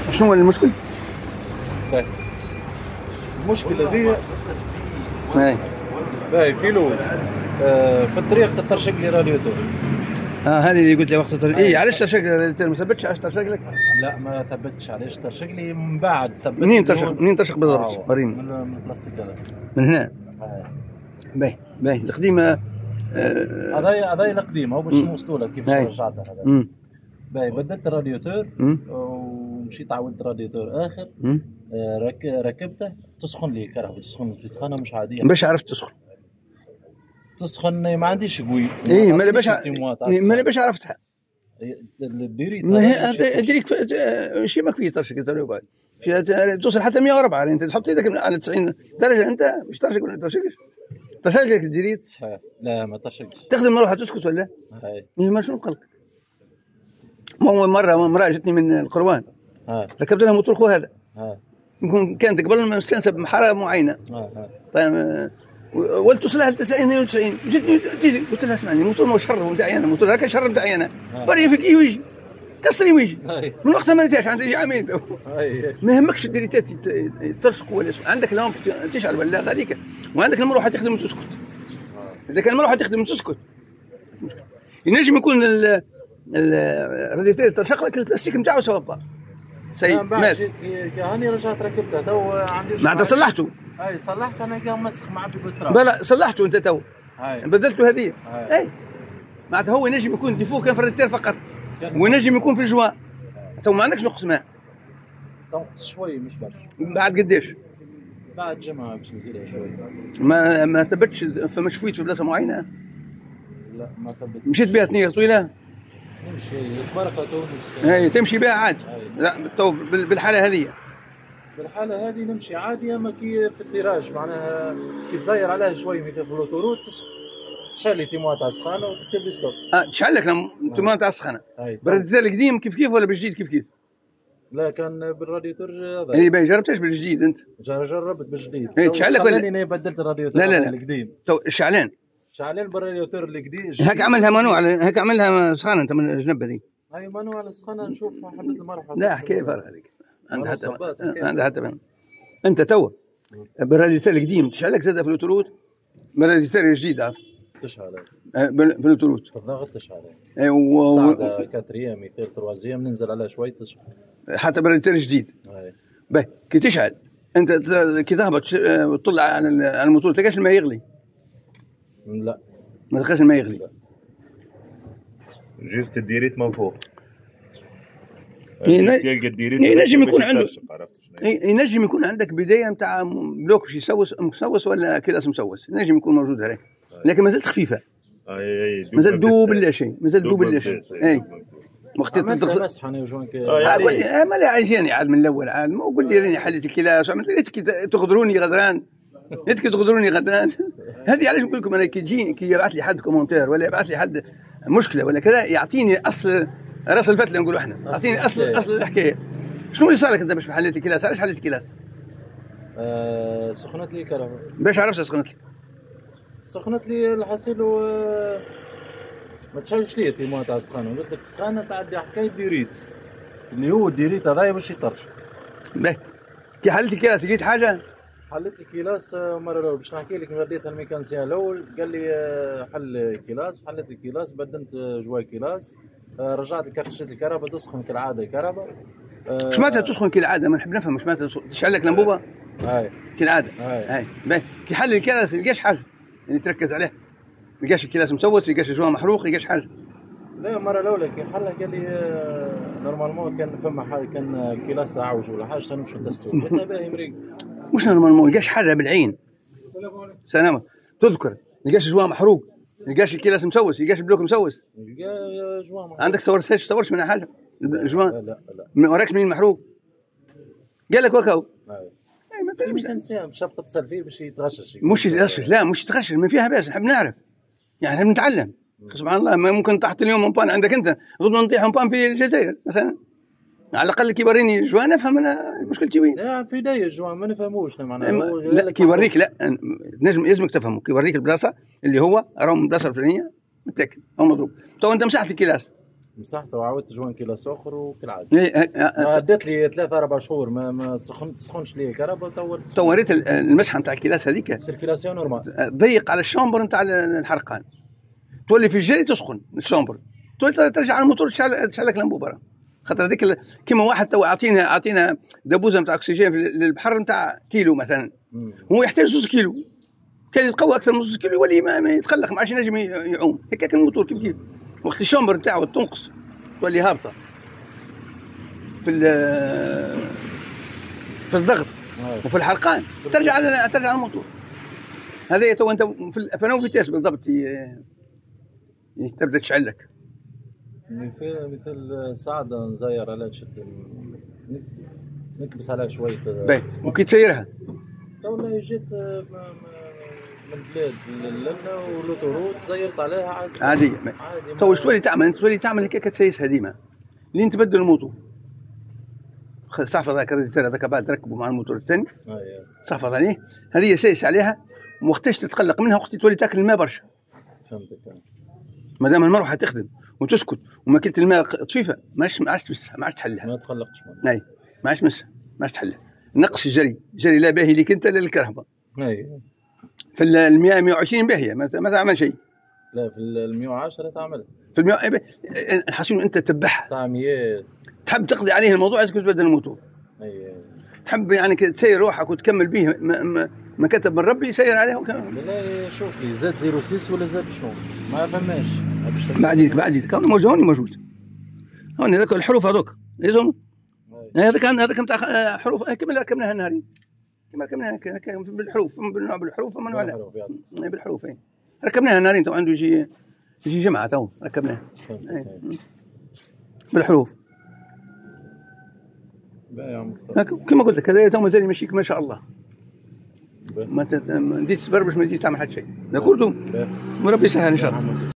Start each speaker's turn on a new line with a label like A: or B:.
A: شنو هو المشكل؟
B: المشكلة ذي
A: اي
B: باهي في الاول في الطريق ترشق لي راديوتور.
A: هذه اللي قلت لي وقت اي علاش ترشق ما ثبتش؟ علاش ترشق لك؟
B: لا ما ثبتش، علاش ترشق لي من بعد ثبت.
A: منين ترشق بالضبط؟ وريني.
B: من البلاستيك هذا
A: من هنا. باهي القديم.
B: هذا القديم هو باش نوصلوا لك كيفاش رجعتها هذا. باهي بدلت الراديوتور ومشيت عودت راديوتور اخر. ركبته تسخن لي كهرباء، تسخن في سخانه مش عاديه.
A: باش عرفت تسخن
B: ما عنديش قوي.
A: اي ما باش عرفتها.
B: الديريت
A: ادريك شي ما كفي ترشق يقعد توصل حتى 104 يعني انت تحط يدك على 90 درجه انت مش ترشق ولا ترشقش؟ ترشق لك الديريت
B: صحيح. لا ما ترشقش.
A: تخدم مروحه تسكت ولا؟ اي ما شنو قلت. مره امراه جتني من القروان ركبت لها موتور خو هذا يمكن كانت قبل ما نستنسب بحراره معينه. طيب ولت توصلها ل 90 92 جتني قلت لها اسمعني الموتور ما هو شر نتاعي انا، الموتور هكا شر نتاعي انا بري فيك ويجي كسري ويجي من وقتها ما نتاعش عندي عامين ما يهمكش الديريتات ترشق ولا عندك لامب تشعل ولا غاديك وعندك المروحه تخدم وتسكت. اذا كان المروحه تخدم وتسكت ينجم يكون الراديتير ترشق لك البلاستيك نتاعو سواء سيء مات.
B: هاني رجعت ركبته تو عندي
A: معناتها صلحته.
B: اي صلحت انا كان مسخ معبي بالتراب.
A: لا صلحته انت تو بدلته هذه. اي معناتها هو ينجم يكون ديفو كان في الراديتير فقط وينجم يكون في الجوان. تو ما عندكش نقص ماء.
B: تنقص شوي مش برشا.
A: بعد قداش؟
B: بعد جمعة باش نزيدها شوي.
A: ما ثبتش فما شفيت في بلاصه معينه؟
B: لا ما ثبت.
A: مشيت بها ثنيه طويله؟
B: نمشي بركة تونس.
A: اي تمشي بها عادي. لا تو بالحاله هذه.
B: بالحالة هذه نمشي عادي اما كي في التيراج معناها كي تزير عليها شوي مثل في الاوتوروت تشعل لي تيموات تاع السخانه وتكتب لي ستوب.
A: تشعل لك تيموات تاع السخانه. بالراديتير القديم كيف ولا بالجديد كيف؟
B: لا كان بالراديوتور هذا.
A: اي باهي جربتهاش بالجديد انت؟
B: جربت بالجديد.
A: اي تشعل لك ولا؟
B: انا بدلت الراديوتور القديم.
A: تو شعلان
B: بالراديوتور القديم.
A: هاك عملها مانوال هاك عملها سخانه انت من الجنب هذيك.
B: اي مانوال السخانه نشوف حبه المروحه.
A: لا حكايه فارغه هذيك عندها حتى انت تو بالراديوتير القديم تشعل لك زاد في الاوتوروت بالراديوتير الجديد عارف
B: تشعل
A: في الاوتوروت
B: في الضغط تشعل.
A: اي
B: صعدة كاتريام مثال تروازيام ننزل عليها شوي تشعل
A: حتى بالراديوتير الجديد. باهي كي تشعل انت كي تهبط وتطلع على الموتور تلقاش الماء يغلي؟
B: لا
A: ما تلقاش الماء يغلي.
C: جوست الديريت من فوق.
A: ينجم يكون عنده ينجم يكون عندك بدايه نتاع بلوك باش مسوس ولا كلاس مسوس ينجم يكون موجود هذاك لكن مازالت خفيفه. مازال دوب لا شيء مازال دوب لا شيء. اي وقت
B: تغسل مسح انا وجوانك
A: ما لا عايزيني عاد من الاول عاد ما قول لي راني حليت الكلاس عملت ليتك تغدروني غدران ليتك تغدروني غدران. هذه علاش نقول لكم انا كي يبعث لي حد كومنتير ولا يبعث لي حد مشكله ولا كذا يعطيني اصل راس الفتله نقولوا احنا اعطيني اصل الحكايه. شنو اللي صار لك انت باش حليت الكلاس؟ علاش حليت الكلاس؟
B: سخنت لي كهرباء.
A: باش عرفت
B: سخنت لي الحصيل ما تشعلش لي تيموات تاع السخانه. قلت لك السخانه تعدي حكايه ديريت اللي هو الديريت هذايا باش يطرش.
A: باهي كي حليت الكلاس لقيت حاجه؟
B: حليت الكلاس مره الاول باش نحكي لك وديتها الميكانسيان الاول قال لي حل الكلاس. حليت الكلاس بدلت جواي كلاس رجعت كرشت الكهرباء تسخن كالعاده الكهرباء.
A: اش معناتها تسخن كالعاده؟ ما نحب نفهم اش معناتها تشعل لك لمبوبه كالعاده. باهي كي حل الكلاس لقاش حاجه يعني تركز عليه؟ لقاش الكلاس مسوس؟ لقاش الجوان محروق؟ لقاش حاجه؟
B: لا المره الاولى كي حلها قال لي نورمالمون كان فما حاجه كان الكلاس عوج ولا حاجه نمشي نتستو. قلت له باهي مريق
A: مش نورمالمون لقاش حاجه بالعين. سلام تذكر لقاش الجوان محروق؟ لقاش الكلاس مسوس؟ لقاش البلوك مسوس؟
B: لقى جوان محروق.
A: عندك صورش منها حاجه؟ الجوان
B: لا
A: ما وراكش منين محروق؟ قال لك وكاو.
B: مش تبقى تسال فيه باش يتغشش.
A: مش يتغشش لا مش يتغشش ما فيها باس نحب نعرف يعني نحب نتعلم. سبحان الله ما ممكن طاحت اليوم امبان عندك انت غدوه نطيح امبان في الجزائر مثلا على الاقل كي يوريني جوان نفهم انا مشكلتي وين.
B: لا في يدي الجوان ما نفهموش معناها.
A: لا كي يوريك لا نجم يلزمك تفهمه كي يوريك البلاصه اللي هو راهو من البلاصه الفلانيه متاكد هو مضروب. تو انت مسحت الكلاس
B: مسحته وعاودت جوان كيلا سخر وكالعاده. ادت لي 3 4 شهور ما سخنش لي كهرباء.
A: طوريت المسحه نتاع الكلاس هذيك
B: سيركيلاسيون نورمال،
A: ضيق على الشومبر نتاع الحرقان، تولي في الجري تسخن الشومبر، تولي ترجع على الموتور تشعل لك الانبوبه، خاطر هذيك كيما واحد تو اعطينا دبوزه نتاع اكسجين للبحر نتاع كيلو مثلا، هو يحتاج 2 كيلو، كان يتقوى اكثر من 2 كيلو يولي ما يتقلق، ما عادش ينجم يعوم، هكاك الموتور كيف وقت الشومبر نتاعو تنقص تولي هابطه في الضغط وفي الحرقان، ترجع على الموتور. هذا تو انت في الفانو فيتاس بالضبط تبدا تشعل لك.
B: مثل ساعده نزير على شد نكبس عليها شويه
A: وكي تسيرها
B: والله جيت من بلاد لنا ولوتوروت زيرت عليها
A: عادي. تو واش تولي تعمل هكاك تسيسها ديما لين تبدل الموتور، تحفظ هذاك الراديتور هذاك بعد تركبه مع الموتور الثاني تحفظ عليه، هذه سايس عليها، وقتاش تتقلق منها وقت تولي تاكل الماء برشا.
B: فهمتك.
A: ما دام المروحه تخدم وتسكت وماكله الماء طفيفه ما عادش تمسها، ما عادش تحلها،
B: ما تقلقش
A: اي ما عادش تمسها، ما عادش تحلها. نقص الجري لا باهي ليك انت لا للكهرباء.
B: اي
A: في ال 100 120 باهيه ما تعمل شيء.
B: لا في ال 110 تعملها.
A: في ال 100 حسين انت تتبعها.
B: طعميات.
A: تحب تقضي عليه الموضوع لازم تبدل الموتور.
B: اي
A: تحب يعني تسير روحك وتكمل به ما كتب من ربي يسير عليه
B: لا شوف لي زاد 06 ولا زاد شنو ما فهماش.
A: بعد كان موجود هون هذاك الحروف هذوك لازم هذاك نتاع حروف كما ركبناها النهارين، كما ركبناها بالحروف، بالنوع بالحروف ومن ولا بالحروف ركبناها النهارين. تو عنده يجي جمعه تو ركبناها بالحروف. كما قلت لك هذا تو مازال يمشيك ما شاء الله، ما تزيد تبربش ما تزيد تعمل حتى شيء، ذا كله ربي يسهل ان شاء الله.